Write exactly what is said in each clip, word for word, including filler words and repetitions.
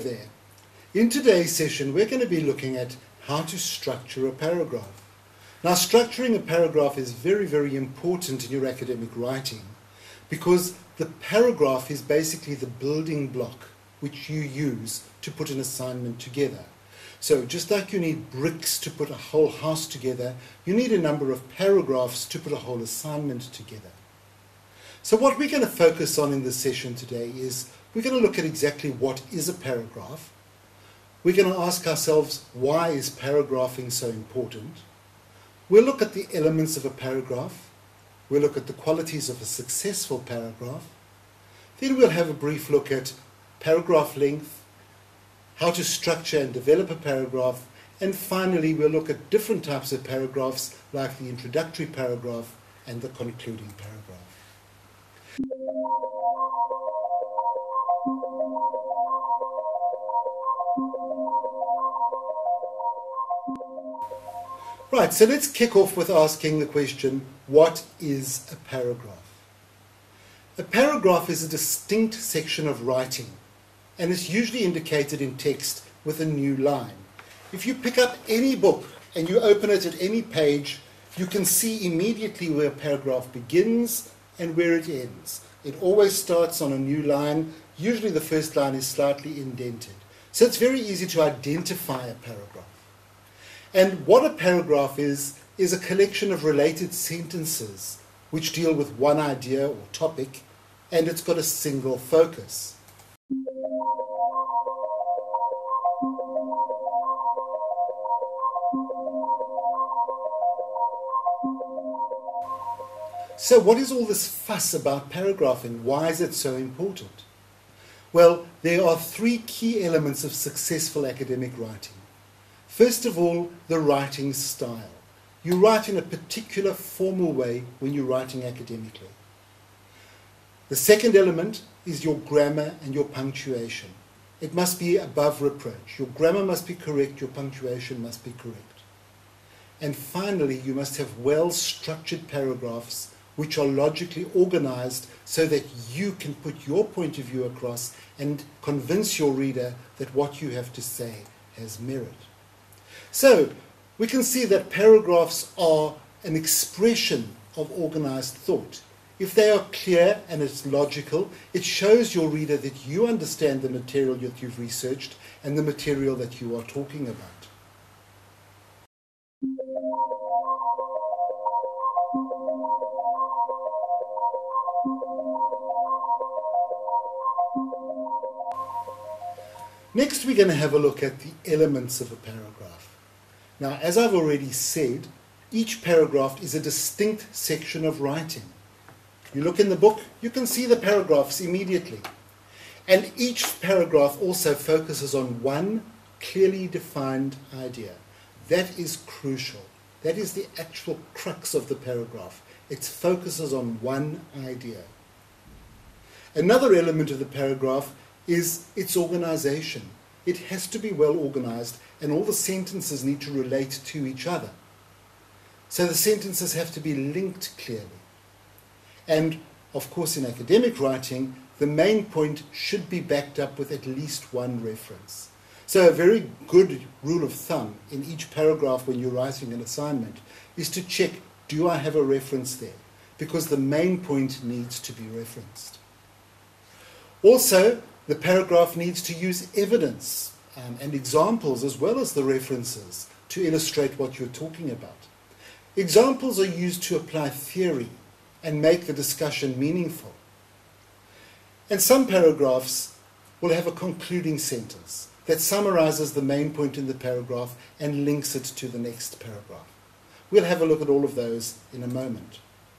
there. In today's session, we're going to be looking at how to structure a paragraph. Now, structuring a paragraph is very, very important in your academic writing because the paragraph is basically the building block which you use to put an assignment together. So just like you need bricks to put a whole house together, you need a number of paragraphs to put a whole assignment together. So what we're going to focus on in this session today is we're going to look at exactly what is a paragraph. We're going to ask ourselves, why is paragraphing so important? We'll look at the elements of a paragraph. We'll look at the qualities of a successful paragraph. Then we'll have a brief look at paragraph length, how to structure and develop a paragraph, and finally we'll look at different types of paragraphs like the introductory paragraph and the concluding paragraph. Right, so let's kick off with asking the question, what is a paragraph? A paragraph is a distinct section of writing, and it's usually indicated in text with a new line. If you pick up any book and you open it at any page, you can see immediately where a paragraph begins and where it ends. It always starts on a new line. Usually the first line is slightly indented. So it's very easy to identify a paragraph. And what a paragraph is, is a collection of related sentences which deal with one idea or topic, and it's got a single focus. So what is all this fuss about paragraphing? Why is it so important? Well, there are three key elements of successful academic writing. First of all, the writing style. You write in a particular formal way when you're writing academically. The second element is your grammar and your punctuation. It must be above reproach. Your grammar must be correct, your punctuation must be correct. And finally, you must have well-structured paragraphs which are logically organized so that you can put your point of view across and convince your reader that what you have to say has merit. So, we can see that paragraphs are an expression of organized thought. If they are clear and it's logical, it shows your reader that you understand the material that you've researched and the material that you are talking about. Next, we're going to have a look at the elements of a paragraph. Now, as I've already said, each paragraph is a distinct section of writing. You look in the book, you can see the paragraphs immediately. And each paragraph also focuses on one clearly defined idea. That is crucial. That is the actual crux of the paragraph. It focuses on one idea. Another element of the paragraph is its organization. It has to be well organized and all the sentences need to relate to each other. So the sentences have to be linked clearly. And of course in academic writing, the main point should be backed up with at least one reference. So a very good rule of thumb in each paragraph when you're writing an assignment is to check, do I have a reference there? Because the main point needs to be referenced. Also, the paragraph needs to use evidence um, and examples as well as the references to illustrate what you're talking about. Examples are used to apply theory and make the discussion meaningful. And some paragraphs will have a concluding sentence that summarizes the main point in the paragraph and links it to the next paragraph. We'll have a look at all of those in a moment.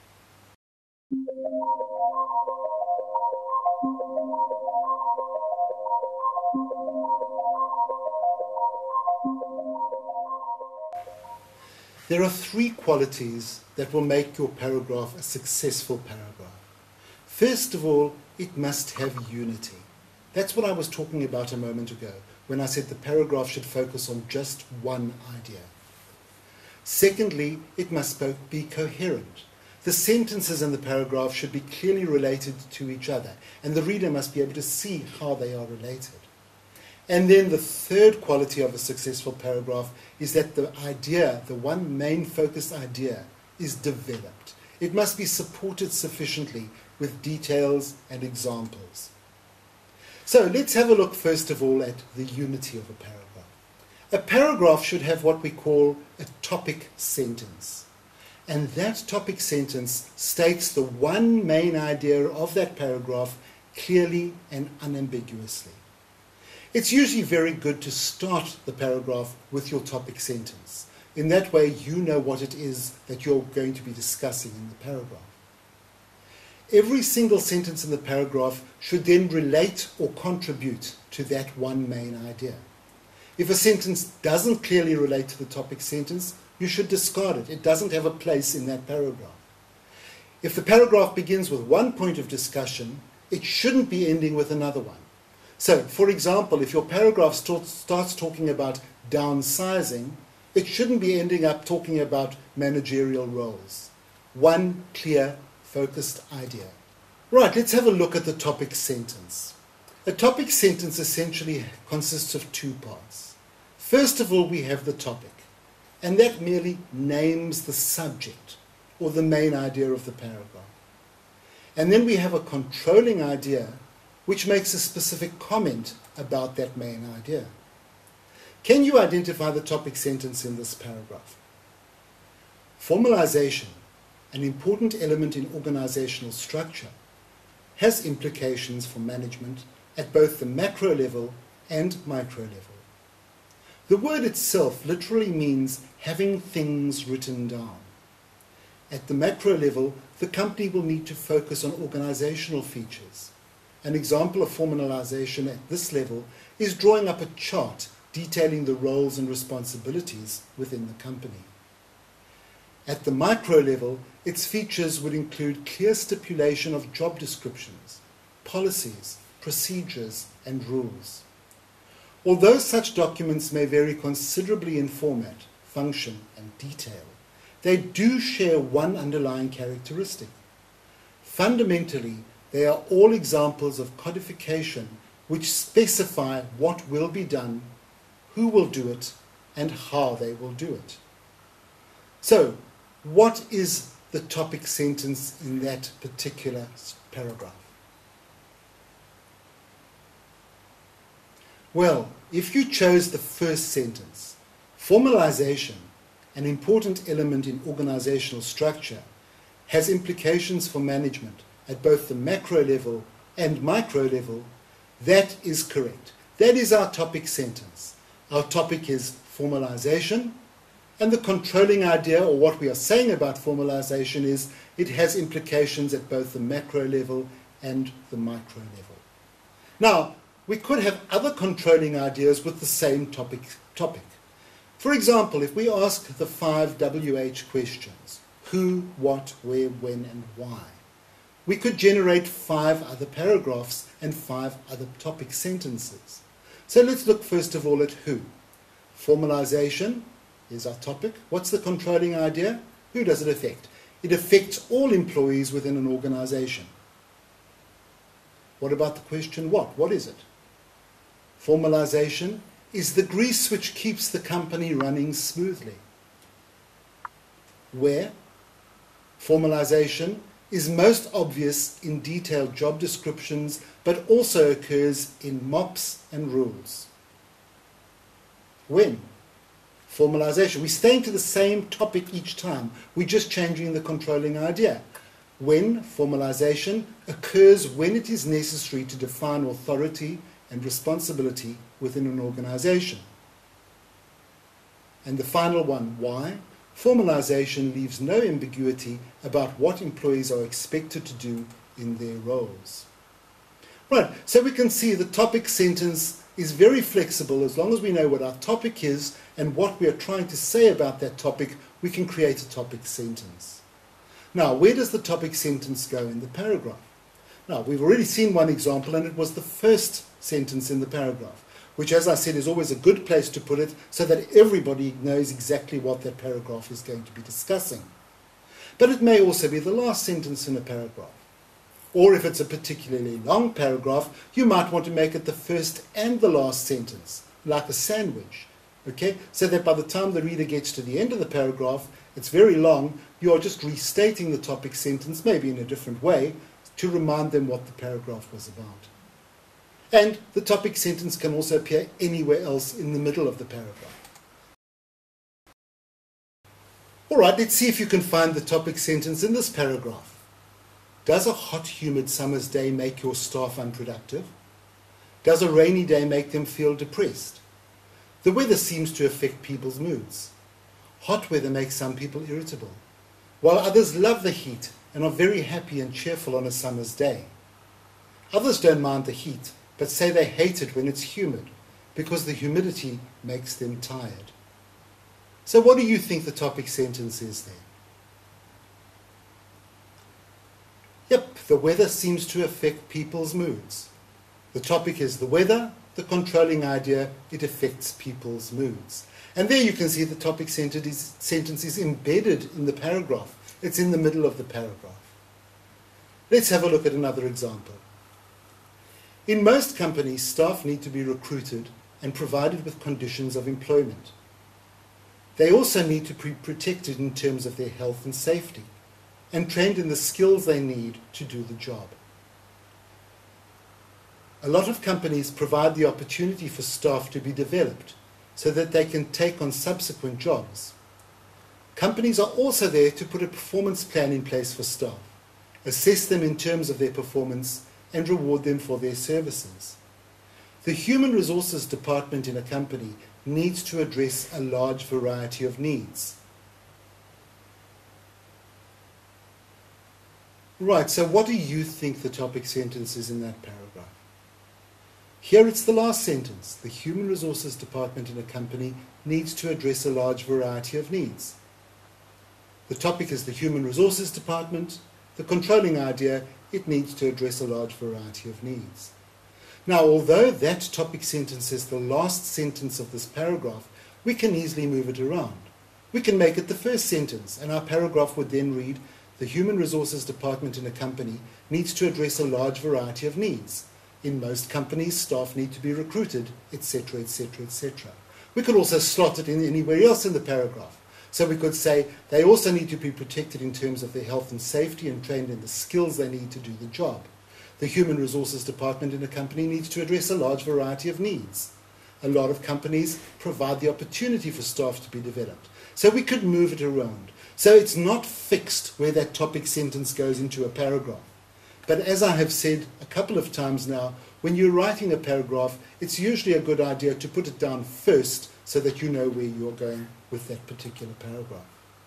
There are three qualities that will make your paragraph a successful paragraph. First of all, it must have unity. That's what I was talking about a moment ago when I said the paragraph should focus on just one idea. Secondly, it must be coherent. The sentences in the paragraph should be clearly related to each other, and the reader must be able to see how they are related. And then the third quality of a successful paragraph is that the idea, the one main focused idea, is developed. It must be supported sufficiently with details and examples. So let's have a look first of all at the unity of a paragraph. A paragraph should have what we call a topic sentence. And that topic sentence states the one main idea of that paragraph clearly and unambiguously. It's usually very good to start the paragraph with your topic sentence. In that way, you know what it is that you're going to be discussing in the paragraph. Every single sentence in the paragraph should then relate or contribute to that one main idea. If a sentence doesn't clearly relate to the topic sentence, you should discard it. It doesn't have a place in that paragraph. If the paragraph begins with one point of discussion, it shouldn't be ending with another one. So, for example, if your paragraph starts talking about downsizing, it shouldn't be ending up talking about managerial roles. One clear, focused idea. Right, let's have a look at the topic sentence. A topic sentence essentially consists of two parts. First of all, we have the topic, and that merely names the subject or the main idea of the paragraph. And then we have a controlling idea which makes a specific comment about that main idea. Can you identify the topic sentence in this paragraph? Formalization, an important element in organizational structure, has implications for management at both the macro level and micro level. The word itself literally means having things written down. At the macro level, the company will need to focus on organizational features. An example of formalization at this level is drawing up a chart detailing the roles and responsibilities within the company. At the micro level, its features would include clear stipulation of job descriptions, policies, procedures, and rules. Although such documents may vary considerably in format, function, and detail, they do share one underlying characteristic. Fundamentally, they are all examples of codification which specify what will be done, who will do it, and how they will do it. So, what is the topic sentence in that particular paragraph? Well, if you chose the first sentence, formalization, an important element in organizational structure, has implications for management at both the macro level and micro level, that is correct. That is our topic sentence. Our topic is formalization, and the controlling idea, or what we are saying about formalization, is it has implications at both the macro level and the micro level. Now, we could have other controlling ideas with the same topic. topic. For example, if we ask the five W H questions, who, what, where, when, and why, we could generate five other paragraphs and five other topic sentences. So let's look first of all at who. Formalization is our topic. What's the controlling idea? Who does it affect? It affects all employees within an organization. What about the question what? What is it? Formalization is the grease which keeps the company running smoothly. Where? Formalization is most obvious in detailed job descriptions, but also occurs in M O Ps and rules. When? Formalization. We're staying to the same topic each time. We're just changing the controlling idea. When formalization occurs when it is necessary to define authority and responsibility within an organization. And the final one, why? Formalization leaves no ambiguity about what employees are expected to do in their roles. Right, so we can see the topic sentence is very flexible. As long as we know what our topic is and what we are trying to say about that topic, we can create a topic sentence. Now, where does the topic sentence go in the paragraph? Now, we've already seen one example, and it was the first sentence in the paragraph, which, as I said, is always a good place to put it so that everybody knows exactly what that paragraph is going to be discussing. But it may also be the last sentence in a paragraph, Or if it's a particularly long paragraph, you might want to make it the first and the last sentence, like a sandwich. Okay? So that by the time the reader gets to the end of the paragraph, it's very long, you are just restating the topic sentence, maybe in a different way, to remind them what the paragraph was about. And the topic sentence can also appear anywhere else in the middle of the paragraph. All right, let's see if you can find the topic sentence in this paragraph. Does a hot, humid summer's day make your staff unproductive? Does a rainy day make them feel depressed? The weather seems to affect people's moods. Hot weather makes some people irritable, while others love the heat and are very happy and cheerful on a summer's day. Others don't mind the heat, but say they hate it when it's humid, because the humidity makes them tired. So what do you think the topic sentence is then? Yep, the weather seems to affect people's moods. The topic is the weather, the controlling idea, it affects people's moods. And there you can see the topic sentence is embedded in the paragraph. It's in the middle of the paragraph. Let's have a look at another example. In most companies, staff need to be recruited and provided with conditions of employment. They also need to be protected in terms of their health and safety, and trained in the skills they need to do the job. A lot of companies provide the opportunity for staff to be developed so that they can take on subsequent jobs. Companies are also there to put a performance plan in place for staff, assess them in terms of their performance, and reward them for their services. The human resources department in a company needs to address a large variety of needs. Right, so what do you think the topic sentence is in that paragraph? Here it's the last sentence. The human resources department in a company needs to address a large variety of needs. The topic is the human resources department. The controlling idea, it needs to address a large variety of needs. Now, although that topic sentence is the last sentence of this paragraph, we can easily move it around. We can make it the first sentence, and our paragraph would then read, the human resources department in a company needs to address a large variety of needs. In most companies, staff need to be recruited, et cetera, et cetera, et cetera. We could also slot it in anywhere else in the paragraph. So we could say they also need to be protected in terms of their health and safety and trained in the skills they need to do the job. The human resources department in a company needs to address a large variety of needs. A lot of companies provide the opportunity for staff to be developed. So we could move it around. So it's not fixed where that topic sentence goes into a paragraph. But as I have said a couple of times now, when you're writing a paragraph, it's usually a good idea to put it down first so that you know where you're going with that particular paragraph.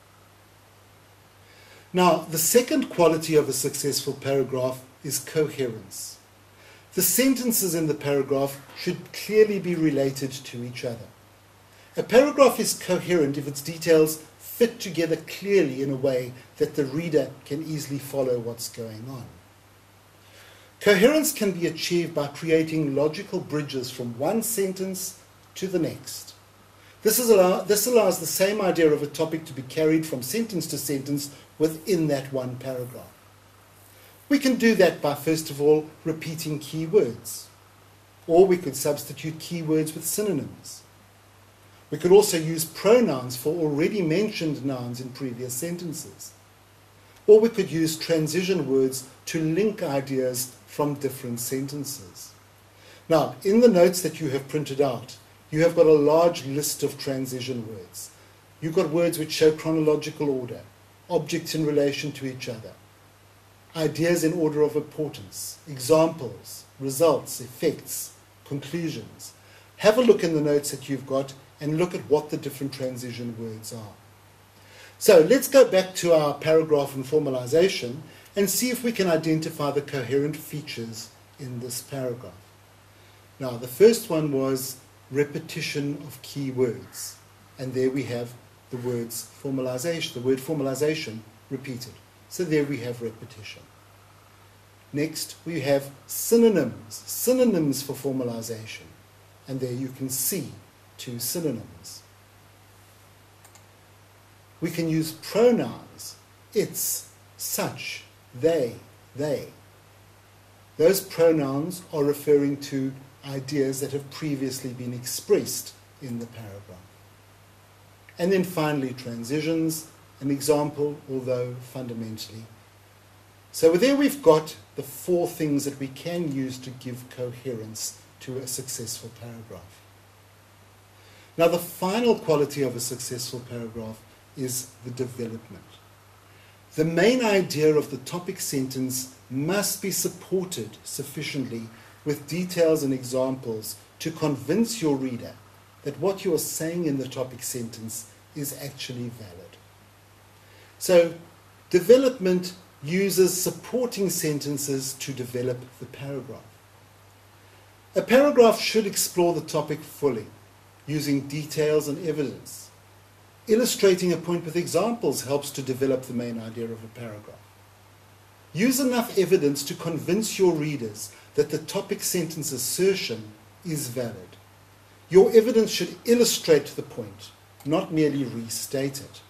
Now, the second quality of a successful paragraph is coherence. The sentences in the paragraph should clearly be related to each other. A paragraph is coherent if its details fit together clearly in a way that the reader can easily follow what's going on. Coherence can be achieved by creating logical bridges from one sentence to the next. This, is allow, this allows the same idea of a topic to be carried from sentence to sentence within that one paragraph. We can do that by, first of all, repeating key words. Or we could substitute keywords with synonyms. We could also use pronouns for already mentioned nouns in previous sentences. Or we could use transition words to link ideas from different sentences. Now, in the notes that you have printed out, you have got a large list of transition words. You've got words which show chronological order, objects in relation to each other, ideas in order of importance, examples, results, effects, conclusions. Have a look in the notes that you've got and look at what the different transition words are. So let's go back to our paragraph and formalization and see if we can identify the coherent features in this paragraph. Now, the first one was repetition of key words. And there we have the words formalization, the word formalization repeated. So there we have repetition. Next, we have synonyms, synonyms for formalization. And there you can see two synonyms. We can use pronouns, it's, such, they, they. those pronouns are referring to ideas that have previously been expressed in the paragraph. And then finally, transitions, an example, although fundamentally. So there we've got the four things that we can use to give coherence to a successful paragraph. Now, the final quality of a successful paragraph is the development. The main idea of the topic sentence must be supported sufficiently with details and examples to convince your reader that what you are saying in the topic sentence is actually valid. So, development uses supporting sentences to develop the paragraph. A paragraph should explore the topic fully, using details and evidence. Illustrating a point with examples helps to develop the main idea of a paragraph. Use enough evidence to convince your readers that the topic sentence assertion is valid. Your evidence should illustrate the point, not merely restate it.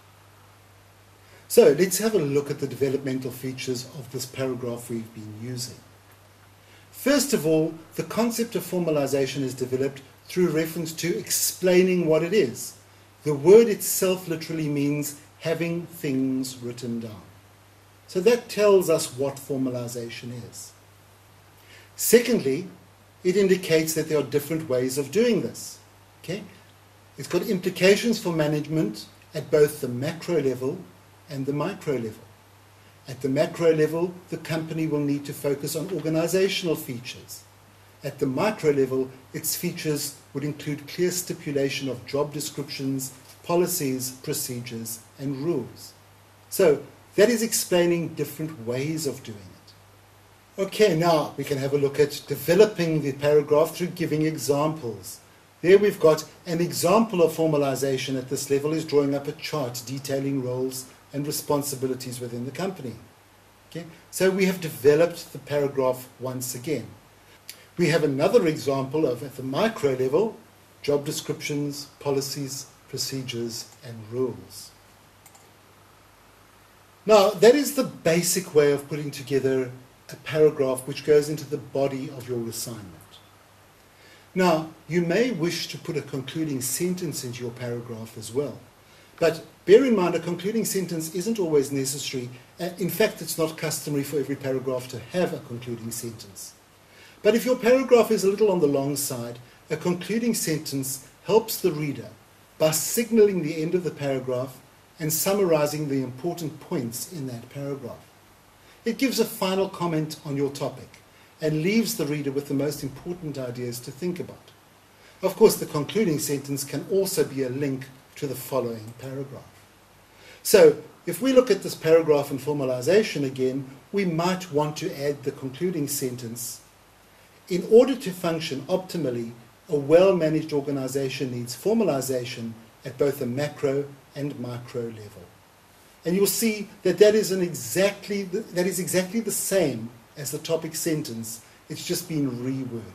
So let's have a look at the developmental features of this paragraph we've been using. First of all, the concept of formalization is developed through reference to explaining what it is. The word itself literally means having things written down. So that tells us what formalization is. Secondly, it indicates that there are different ways of doing this. Okay? It's got implications for management at both the macro level and the micro level. At the macro level, the company will need to focus on organizational features. At the micro level, its features would include clear stipulation of job descriptions, policies, procedures, and rules. So that is explaining different ways of doing it. Okay, now we can have a look at developing the paragraph through giving examples. There we've got an example of formalization at this level is drawing up a chart detailing roles and responsibilities within the company. Okay? So we have developed the paragraph once again. We have another example of, at the micro level, job descriptions, policies, procedures, and rules. Now, that is the basic way of putting together a paragraph which goes into the body of your assignment. Now, you may wish to put a concluding sentence into your paragraph as well. But bear in mind, a concluding sentence isn't always necessary. In fact, it's not customary for every paragraph to have a concluding sentence. But if your paragraph is a little on the long side, a concluding sentence helps the reader by signaling the end of the paragraph and summarizing the important points in that paragraph. It gives a final comment on your topic and leaves the reader with the most important ideas to think about. Of course, the concluding sentence can also be a link to the following paragraph. So, if we look at this paragraph in formalization again, we might want to add the concluding sentence. In order to function optimally, a well-managed organization needs formalization at both a macro and micro level. And you'll see that that is, an exactly, that is exactly the same as the topic sentence. It's just been reworded.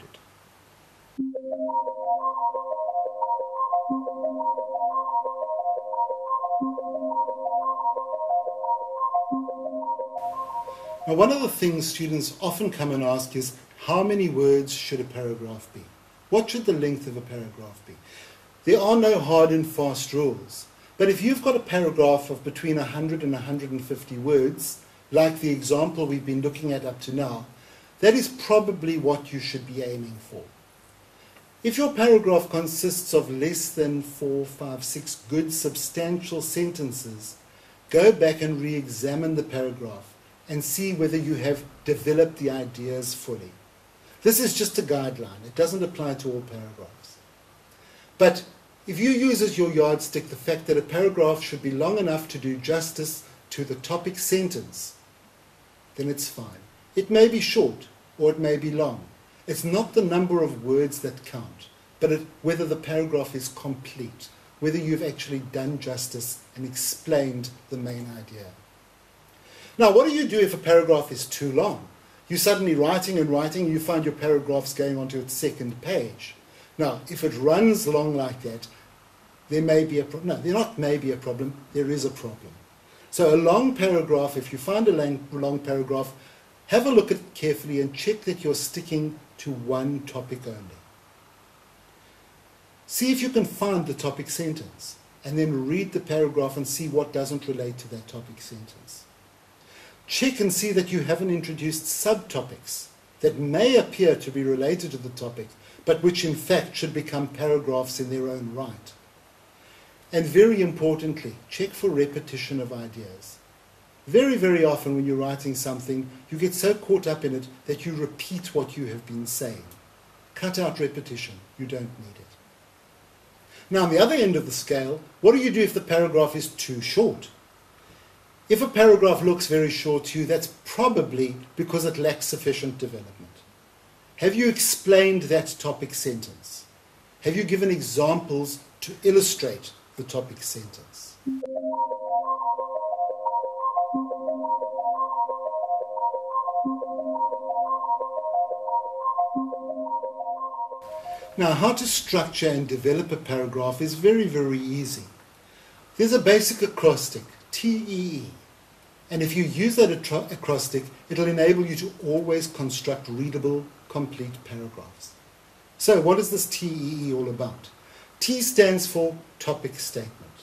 Now, one of the things students often come and ask is, how many words should a paragraph be? What should the length of a paragraph be? There are no hard and fast rules. But if you've got a paragraph of between one hundred and one hundred fifty words, like the example we've been looking at up to now, that is probably what you should be aiming for. If your paragraph consists of less than four, five, six good substantial sentences, go back and re-examine the paragraph and see whether you have developed the ideas fully. This is just a guideline. It doesn't apply to all paragraphs. But if you use as your yardstick the fact that a paragraph should be long enough to do justice to the topic sentence, then it's fine. It may be short or it may be long. It's not the number of words that count, but it, whether the paragraph is complete, whether you've actually done justice and explained the main idea. Now, what do you do if a paragraph is too long? You're suddenly writing and writing, and you find your paragraph's going on to its second page. Now, if it runs long like that, there may be a problem. No, there not may be a problem, there is a problem. So a long paragraph, if you find a long, long paragraph, Have a look at it carefully and check that you're sticking to one topic only. See if you can find the topic sentence, and then read the paragraph and see what doesn't relate to that topic sentence. Check and see that you haven't introduced subtopics that may appear to be related to the topic, but which in fact should become paragraphs in their own right. And very importantly, check for repetition of ideas. Very, very often when you're writing something, you get so caught up in it that you repeat what you have been saying. Cut out repetition. You don't need it. Now, on the other end of the scale, what do you do if the paragraph is too short? If a paragraph looks very short to you, that's probably because it lacks sufficient development. Have you explained that topic sentence? Have you given examples to illustrate the topic sentence? Now, how to structure and develop a paragraph is very, very easy. There's a basic acrostic, T E E. And if you use that acrostic, it'll enable you to always construct readable, complete paragraphs. So what is this T E E all about? T stands for topic statement.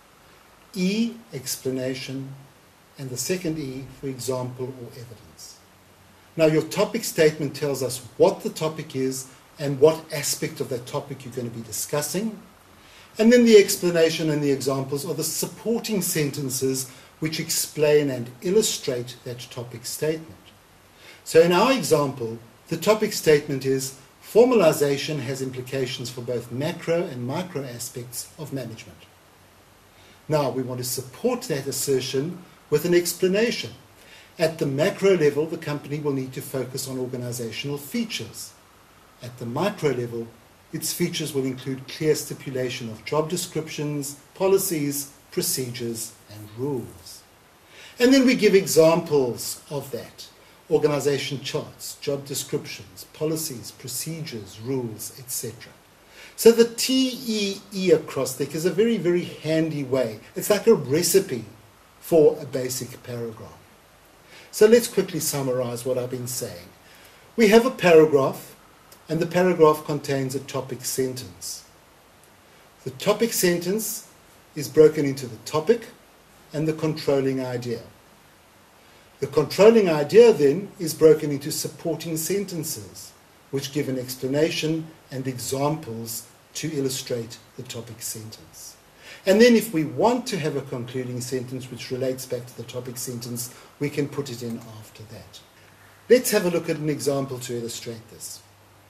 E, explanation, and the second E for example or evidence. Now, your topic statement tells us what the topic is and what aspect of that topic you're going to be discussing. And then the explanation and the examples are the supporting sentences which explain and illustrate that topic statement. So in our example, the topic statement is formalization has implications for both macro and micro aspects of management. Now, we want to support that assertion with an explanation. At the macro level, the company will need to focus on organizational features. At the micro level, its features will include clear stipulation of job descriptions, policies, procedures, and rules. And then we give examples of that. Organization charts, job descriptions, policies, procedures, rules, et cetera. So the T E E acrostic is a very, very handy way. It's like a recipe for a basic paragraph. So let's quickly summarize what I've been saying. We have a paragraph, and the paragraph contains a topic sentence. The topic sentence is broken into the topic and the controlling idea. The controlling idea then is broken into supporting sentences, which give an explanation and examples to illustrate the topic sentence. And then if we want to have a concluding sentence which relates back to the topic sentence, we can put it in after that. Let's have a look at an example to illustrate this.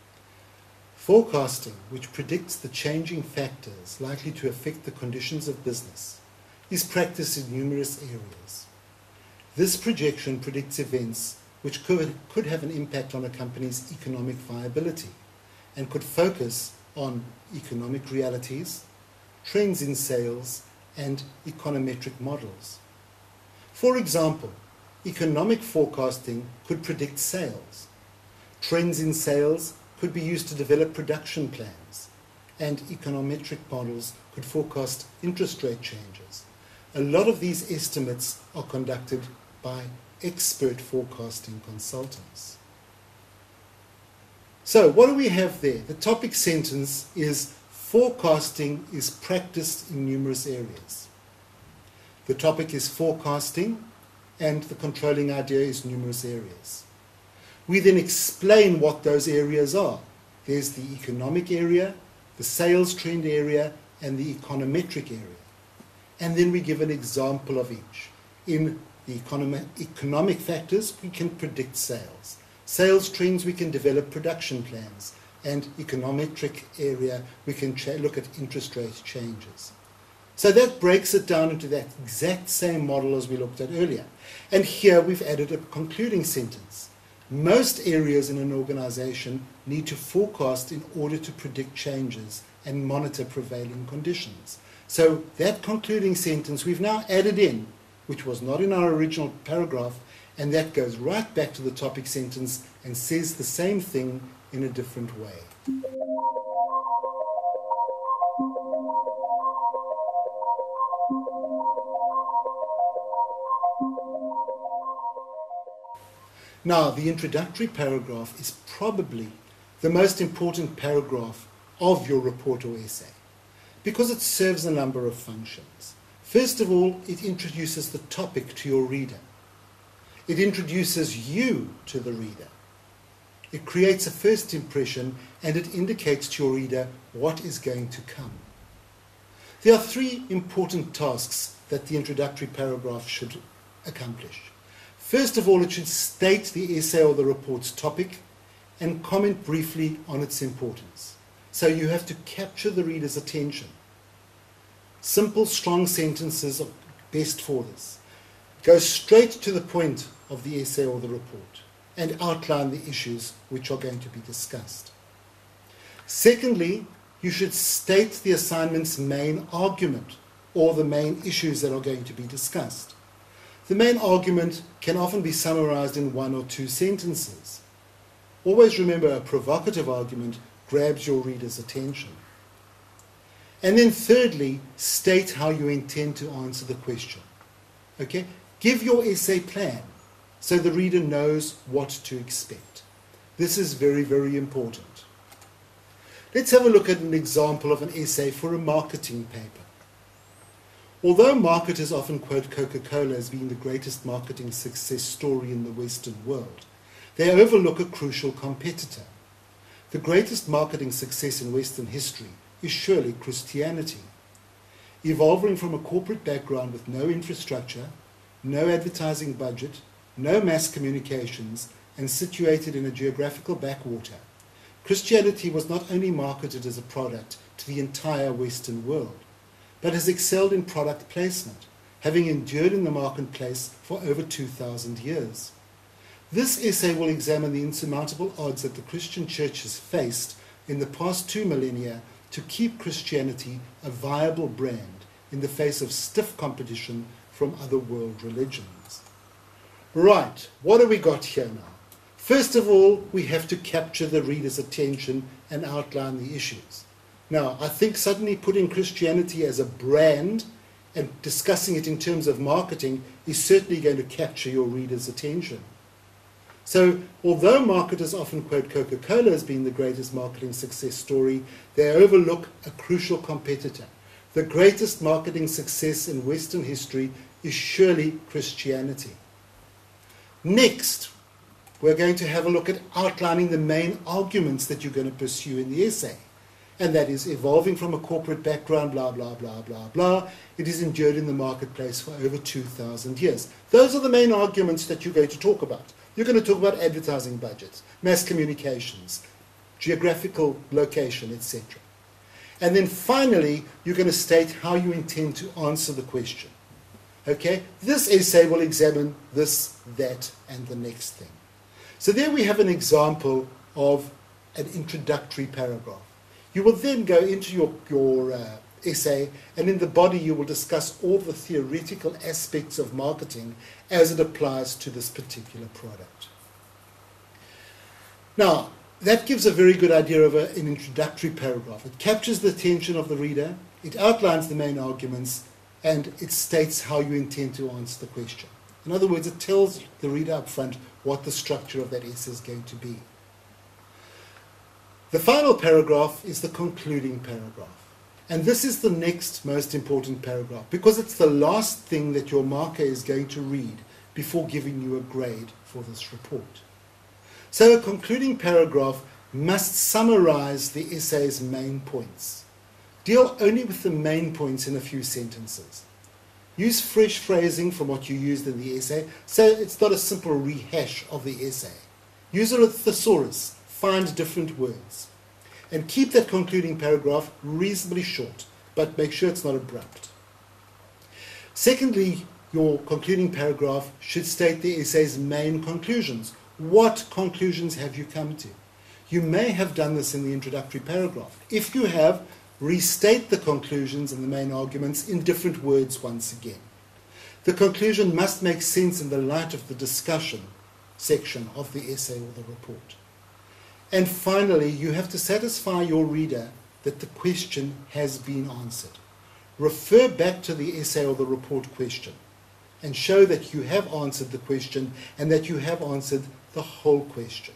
Forecasting, which predicts the changing factors likely to affect the conditions of business, is practiced in numerous areas. This projection predicts events which could, could have an impact on a company's economic viability and could focus on economic realities, trends in sales, and econometric models. For example, economic forecasting could predict sales. Trends in sales could be used to develop production plans, and econometric models could forecast interest rate changes. A lot of these estimates are conducted by expert forecasting consultants. So what do we have there? The topic sentence is forecasting is practiced in numerous areas. The topic is forecasting, and the controlling idea is numerous areas. We then explain what those areas are. There's the economic area, the sales trend area, and the econometric area. And then we give an example of each. In the economic, economic factors, we can predict sales. Sales trends, we can develop production plans. And econometric area, we can look at interest rate changes. So that breaks it down into that exact same model as we looked at earlier. And here we've added a concluding sentence. Most areas in an organization need to forecast in order to predict changes and monitor prevailing conditions. So that concluding sentence we've now added in, which was not in our original paragraph, and that goes right back to the topic sentence and says the same thing in a different way. Now, the introductory paragraph is probably the most important paragraph of your report or essay because it serves a number of functions. First of all, it introduces the topic to your reader. It introduces you to the reader. It creates a first impression and it indicates to your reader what is going to come. There are three important tasks that the introductory paragraph should accomplish. First of all, it should state the essay or the report's topic and comment briefly on its importance. So you have to capture the reader's attention. Simple, strong sentences are best for this. Go straight to the point of the essay or the report and outline the issues which are going to be discussed. Secondly, you should state the assignment's main argument or the main issues that are going to be discussed. The main argument can often be summarized in one or two sentences. Always remember, a provocative argument grabs your reader's attention. And then thirdly, state how you intend to answer the question. Okay? Give your essay plan so the reader knows what to expect. This is very, very important. Let's have a look at an example of an essay for a marketing paper. Although marketers often quote Coca-Cola as being the greatest marketing success story in the Western world, they overlook a crucial competitor. The greatest marketing success in Western history is surely Christianity. Evolving from a corporate background with no infrastructure, no advertising budget, no mass communications, and situated in a geographical backwater, Christianity was not only marketed as a product to the entire Western world, but has excelled in product placement, having endured in the marketplace for over two thousand years. This essay will examine the insurmountable odds that the Christian church has faced in the past two millennia to keep Christianity a viable brand in the face of stiff competition from other world religions. Right, what have we got here now? First of all, we have to capture the reader's attention and outline the issues. Now, I think suddenly putting Christianity as a brand and discussing it in terms of marketing is certainly going to capture your reader's attention. So, although marketers often quote Coca-Cola as being the greatest marketing success story, they overlook a crucial competitor. The greatest marketing success in Western history is surely Christianity. Next, we're going to have a look at outlining the main arguments that you're going to pursue in the essay. And that is evolving from a corporate background, blah, blah, blah, blah, blah. It is endured in the marketplace for over two thousand years. Those are the main arguments that you're going to talk about. You're going to talk about advertising budgets, mass communications, geographical location, et cetera. And then finally, you're going to state how you intend to answer the question. Okay? This essay will examine this, that, and the next thing. So there we have an example of an introductory paragraph. You will then go into your, your uh, essay, and in the body you will discuss all the theoretical aspects of marketing as it applies to this particular product. Now, that gives a very good idea of a, an introductory paragraph. It captures the attention of the reader, it outlines the main arguments, and it states how you intend to answer the question. In other words, it tells the reader up front what the structure of that essay is going to be. The final paragraph is the concluding paragraph. And this is the next most important paragraph because it's the last thing that your marker is going to read before giving you a grade for this report. So a concluding paragraph must summarize the essay's main points. Deal only with the main points in a few sentences. Use fresh phrasing from what you used in the essay, so it's not a simple rehash of the essay. Use a thesaurus, find different words. And keep that concluding paragraph reasonably short, but make sure it's not abrupt. Secondly, your concluding paragraph should state the essay's main conclusions. What conclusions have you come to? You may have done this in the introductory paragraph. If you have, restate the conclusions and the main arguments in different words once again. The conclusion must make sense in the light of the discussion section of the essay or the report. And finally, you have to satisfy your reader that the question has been answered. Refer back to the essay or the report question. and show that you have answered the question and that you have answered the whole question.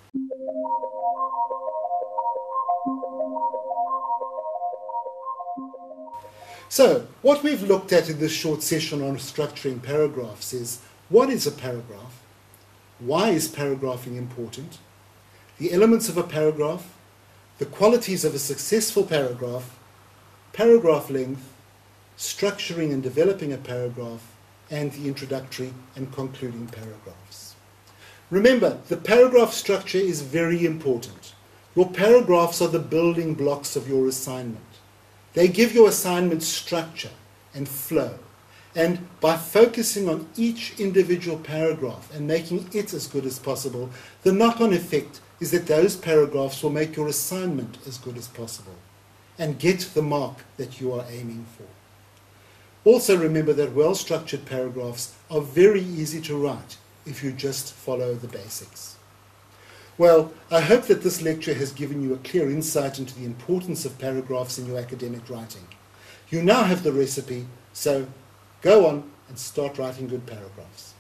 So, what we've looked at in this short session on structuring paragraphs is, what is a paragraph? Why is paragraphing important? The elements of a paragraph, the qualities of a successful paragraph, paragraph length, structuring and developing a paragraph, and the introductory and concluding paragraphs. Remember, the paragraph structure is very important. Your paragraphs are the building blocks of your assignment. They give your assignment structure and flow. And by focusing on each individual paragraph and making it as good as possible, the knock-on effect is that those paragraphs will make your assignment as good as possible and get the mark that you are aiming for. Also remember that well-structured paragraphs are very easy to write if you just follow the basics. Well, I hope that this lecture has given you a clear insight into the importance of paragraphs in your academic writing. You now have the recipe, so go on and start writing good paragraphs.